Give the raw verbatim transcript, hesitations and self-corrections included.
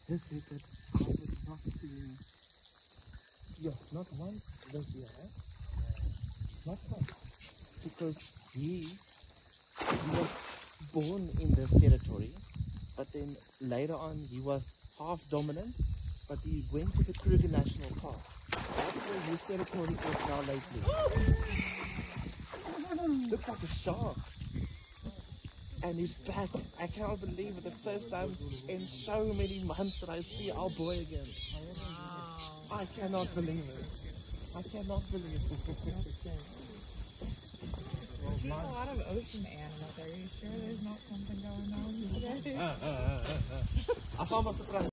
This leopard, I did not see. Yeah, not once this year. Eh? Not once. Because he, he was born in this territory, but then later on he was half dominant, but he went to the Kruger National Park. That's where his territory is now lately. Looks like a shark. And he's back. I cannot believe it. The first time in so many months that I see our boy again. Wow. I cannot believe it. I cannot believe it. We've seen a lot of ocean animals. Are you sure there's not something going on today? I found my surprise.